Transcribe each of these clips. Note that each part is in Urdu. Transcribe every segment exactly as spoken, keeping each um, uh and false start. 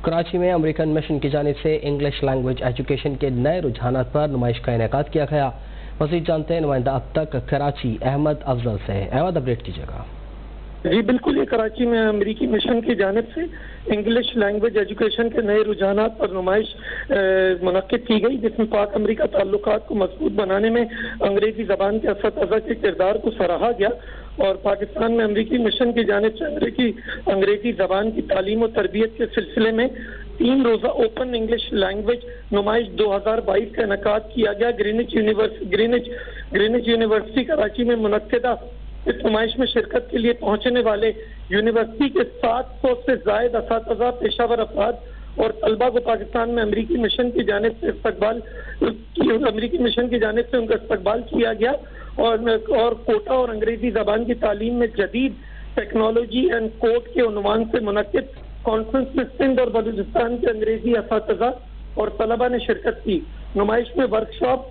کراچی میں امریکن مشن کی جانب سے انگلش لینگویج ایجوکیشن کے نئے رجحانات پر نمائش کا انعقاد کیا گیا۔ مزید جانتے ہیں نمائندہ اب تک کراچی احمد افضل سے۔ احمد، اپڈیٹ کیجیے گا۔ جی بالکل، یہ کراچی میں امریکی مشن کی جانب سے انگلش لینگویج ایجوکیشن کے نئے رجحانات پر نمائش منعقد کی گئی، جس میں پاک امریکہ تعلقات کو مضبوط بنانے میں انگریزی زبان کے اساتذہ کے کردار کو سراہا گیا اور پاکستان میں امریکی مشن کی جانب سے امریکی انگریزی زبان کی تعلیم و تربیت کے سلسلے میں تین روزہ اوپن انگلش لینگویج نمائش دو ہزار بائیس کا انعقاد کیا گیا۔ Greenwich university Greenwich Greenwich university Karachi میں منعقدہ اس نمائش میں شرکت کے لیے پہنچنے والے یونیورسٹی کے سات سو سے زائد اساتذہ، پیشہ ور افراد اور طلبہ کو پاکستان میں امریکی مشن کی جانب سے استقبال امریکی مشن کی جانب سے ان کا استقبال کیا گیا اور اور کوٹا اور انگریزی زبان کی تعلیم میں جدید ٹیکنالوجی اینڈ کوڈ کے عنوان سے منعقد کانفرنس میں سندھ اور بلوچستان کے انگریزی اساتذہ اور طلبہ نے شرکت کی۔ نمائش میں ورکشاپ،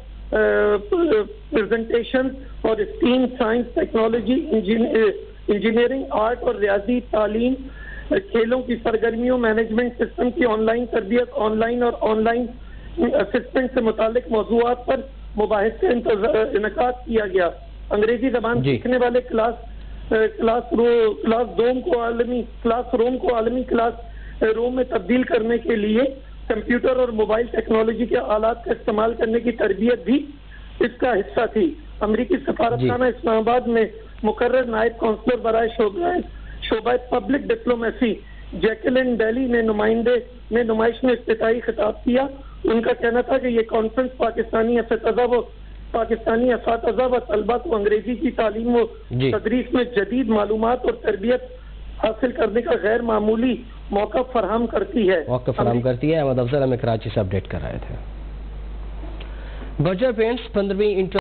پریزنٹیشن اور STEM, science, technology, engineering, art اور ریاضی تعلیم، کھیلوں کی سرگرمیوں، مینجمنٹ سسٹم کی آن لائن تربیت، آن لائن اور آن لائن اسسٹنٹ سے متعلق موضوعات پر مباحث کا انعقاد کیا گیا۔ انگریزی زبان سیکھنے والے کلاس کلاس رو کلاس روم کو عالمی کلاس روم کو عالمی کلاس روم میں تبدیل کرنے کے لیے کمپیوٹر اور موبائل ٹیکنالوجی کے آلات کا استعمال کرنے کی تربیت بھی اس کا حصہ تھی۔ امریکی سفارتخانہ اسلام آباد میں مقرر نائب کونسلر برائے شعبہ شعبہ پبلک ڈپلومیسی جیکلن ڈیلی نے نمائندے نے نمائش میں افتتاحی خطاب کیا۔ ان کا کہنا تھا کہ یہ کانفرنس پاکستانی اساتذہ و پاکستانی اساتذہ و طلبہ کو انگریزی کی تعلیم و تدریس میں جدید معلومات اور تربیت حاصل کرنے کا غیر معمولی موقع فراہم کرتی ہے موقع فراہم کرتی ہے احمد افضل ہمیں کراچی سے اپڈیٹ کر رہے تھے۔ برجر پینٹس پندرہویں